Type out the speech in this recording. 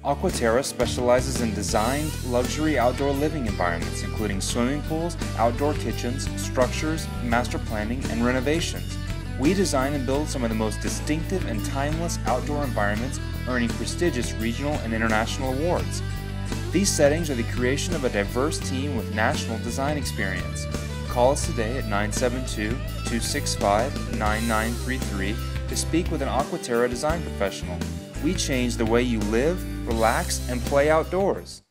Aqua Terra specializes in designed luxury outdoor living environments, including swimming pools, outdoor kitchens, structures, master planning, and renovations. We design and build some of the most distinctive and timeless outdoor environments, earning prestigious regional and international awards. These settings are the creation of a diverse team with national design experience. Call us today at 972-265-9933 to speak with an Aqua Terra design professional. We change the way you live, relax, and play outdoors.